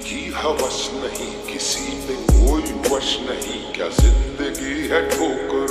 की हवस नहीं, किसी पे कोई वश नहीं, क्या जिंदगी है ठोकर